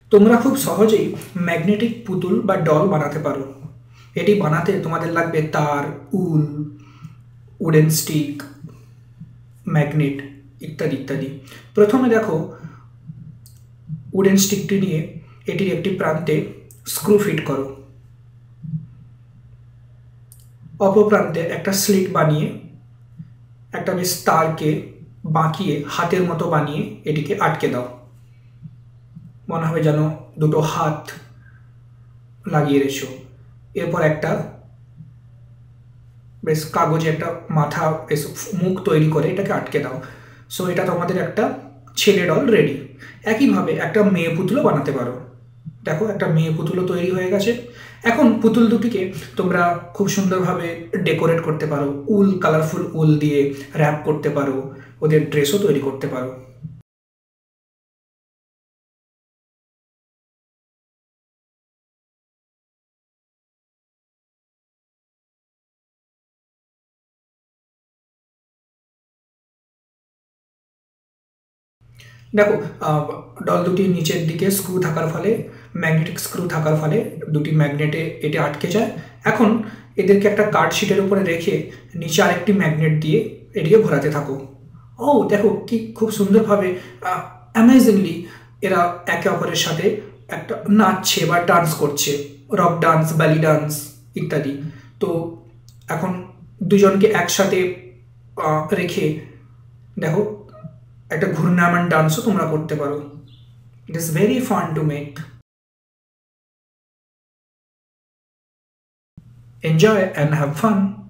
তোমরা খুব সহজেই ম্যাগনেটিক পুতুল বা ডল বানাতে পারো। এটি বানাতে তোমাদের লাগবে তার, উল, উডেন স্টিক, ম্যাগনেট ইত্যাদি ইত্যাদি। প্রথমে দেখো, উডেন স্টিকটি নিয়ে এটির একটি প্রান্তে স্ক্রু ফিট করো। অপর প্রান্তে একটা স্লিট বানিয়ে একটা বেশ তারকে বাঁকিয়ে হাতের মতো বানিয়ে এটিকে আটকে দাও। মনে হবে যেন দুটো হাত লাগিয়ে রেখেছো। এরপর একটা বেশ কাগজে একটা মাথা, বেশ মুখ তৈরি করে এটাকে আটকে দাও। সো এটা তোমাদের একটা ছেলে ডল রেডি। একইভাবে একটা মেয়ে পুতুলও বানাতে পারো। দেখো, একটা মেয়ে পুতুলও তৈরি হয়ে গেছে। এখন পুতুল দুটিকে তোমরা খুব সুন্দরভাবে ডেকোরেট করতে পারো, উল, কালারফুল উল দিয়ে র্যাপ করতে পারো, ওদের ড্রেসও তৈরি করতে পারো। দেখো, ডল দুটির নিচের দিকে স্ক্রু থাকার ফলে, ম্যাগনেটিক স্ক্রু থাকার ফলে দুটি ম্যাগনেটে এটা আটকে যায়। এখন এদেরকে একটা কার্ড শিটের উপরে রেখে নিচে আরেকটি ম্যাগনেট দিয়ে এটিকে ঘোরাতে থাকো। ও দেখো, কি খুব সুন্দরভাবে, অ্যামেজিংলি এরা একে অপরের সাথে একটা নাচছে বা ডান্স করছে, রক ডান্স, ব্যালি ডান্স ইত্যাদি। তো এখন দুজনকে একসাথে রেখে দেখো, একটা ঘূর্ণায়মান ডান্সও তোমরা করতে পারো। It is very fun to make. Enjoy and have fun.